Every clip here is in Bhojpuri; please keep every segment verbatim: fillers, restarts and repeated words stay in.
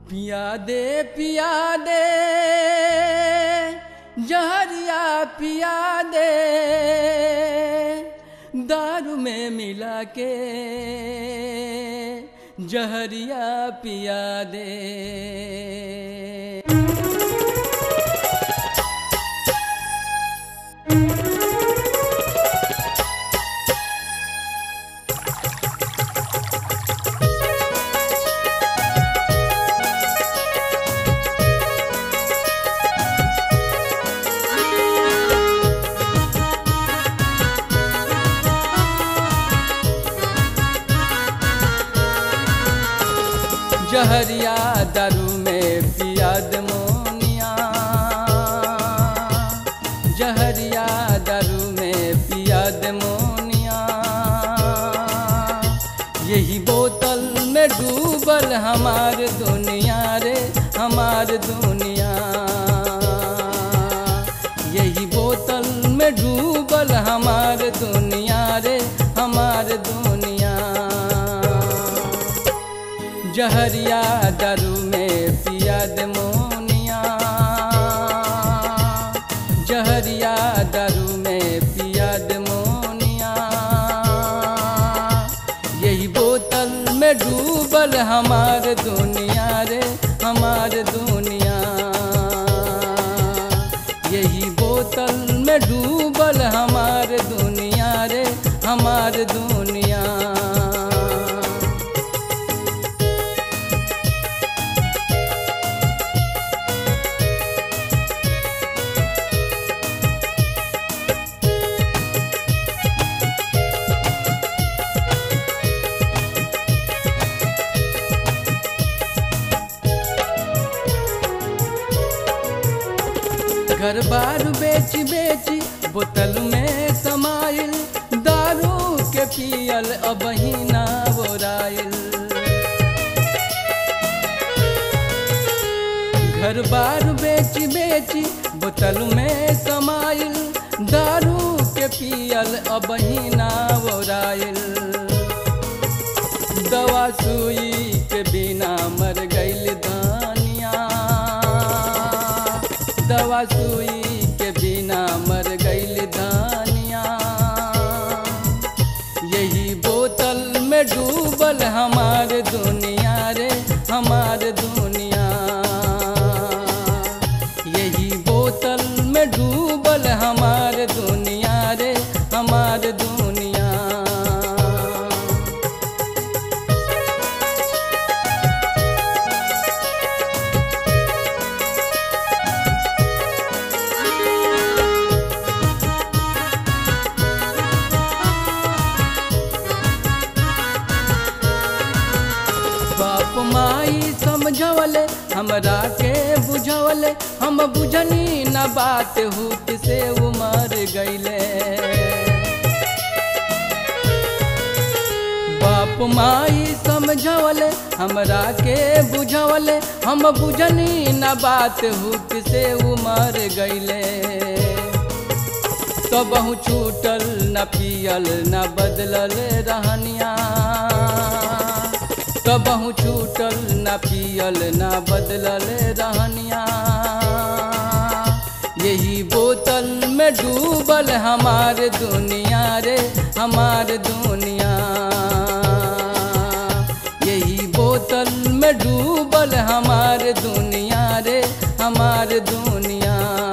पिया दे पिया दे जहरिया पिया दे दारू में मिला के जहरिया पिया दे। जहरिया दारू में पिया दे मोनिया, जहरिया दारू में पिया दे मोनिया। यही बोतल में डूबल हमार दुनिया रे हमार दुनिया। यही बोतल में डूबल हमार दुनिया रे हमार दुनिया। जहरिया दारू में पिया दे मोनिया, जहरिया दारू में पिया दे मोनिया। यही बोतल में डूबल हमार दुनिया रे हमार दुनिया। यही बोतल में डूबल हमार दुनिया रे हमार दुनिया। घर बार बेची बेची बोतल में समाइल दारू के पियल अब ही ना बोराइल। घर बार बेची बेची बोतल में समाइल दारू के पियल अब ही ना बोराइल। दवा सुई के बिना मर गइल दानिया, दवा सुई के बिना मर गइल दानिया। यही बोतल में डूबल हमार दुनिया रे हमार दुनिया। यही बोतल में डूबल हमार दुनिया रे हमार दुनिया। माई समझवले हमरा के बुझवले हम बुझनी न बात हुक से उमर गईले। बाप माई समझवले हमरा के बुझवले हम बुझनी न बात हुक से उमर गईले। कबहू छूटल न पियल न बदलल रहनिया, कबहू छूटल न पियल न बदलल रहनिया। यही बोतल में डूबल हमार दुनिया रे हमार दुनिया। यही बोतल में डूबल हमार दुनिया रे हमार दुनिया।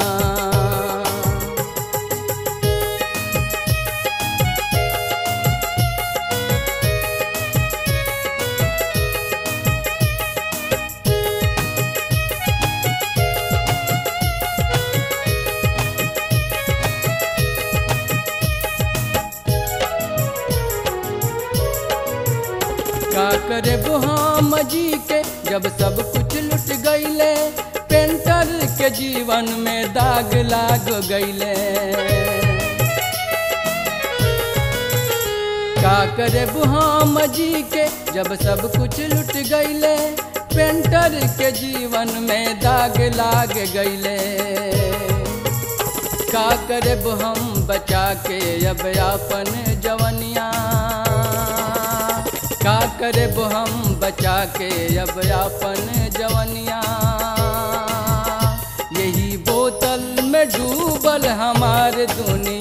का करे हम जी के जब सब कुछ लुट गईले, पेंटर के जीवन में दाग लाग गईले। का करे हम जी के जब सब कुछ लुट गईले, पेंटर के जीवन में दाग लाग गईले। का करे हम बचा के अब अपन जवनिया, का करे वो हम बचा के अब अपन जवनिया, यही बोतल में डूबल हमार दुनिया।